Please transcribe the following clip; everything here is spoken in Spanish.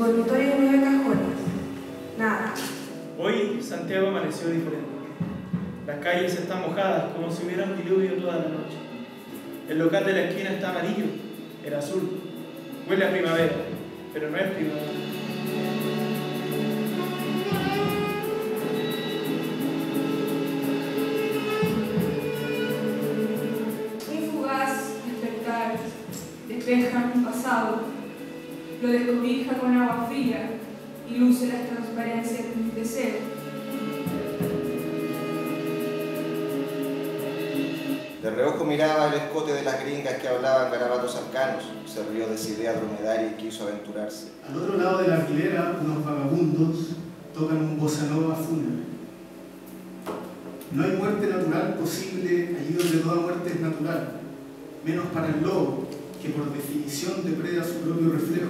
dormitorio de 9 cajones. Nada. Hoy Santiago amaneció diferente. Las calles están mojadas como si hubiera un diluvio toda la noche. El local de la esquina está amarillo, era azul. Huele a primavera, pero no es primavera. Un fugaz despertar despeja un pasado, lo descobija con agua fría y luce las transparencias de mi deseo. De reojo miraba el escote de las gringas que hablaban garabatos arcanos, se rió de esa idea dromedaria y quiso aventurarse. Al otro lado de la hilera, unos vagabundos tocan un bossa nova fúnebre. No hay muerte natural posible allí donde toda muerte es natural, menos para el lobo, que por definición depreda su propio reflejo.